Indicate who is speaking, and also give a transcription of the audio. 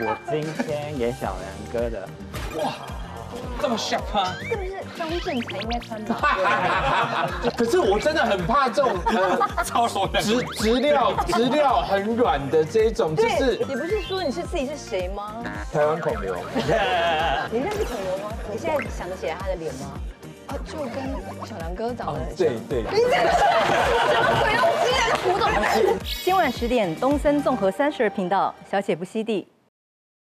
Speaker 1: 我今天给小梁哥的。
Speaker 2: 哇，这么 sharp 吗？
Speaker 3: 是不是张震才应该穿的？
Speaker 4: 可是我真的很怕这种
Speaker 2: 超熟的
Speaker 4: 质料很软的这一种，就是
Speaker 3: 你不是说你是自己是谁吗？
Speaker 4: 台湾孔刘。
Speaker 3: 你认识孔刘吗？你现在想得起来他的脸吗？哦，就跟小梁哥长得很像。
Speaker 4: 对。
Speaker 3: 你这个什么鬼东西啊？这古董。今晚10点，东森综合32频道，小姐不吸地。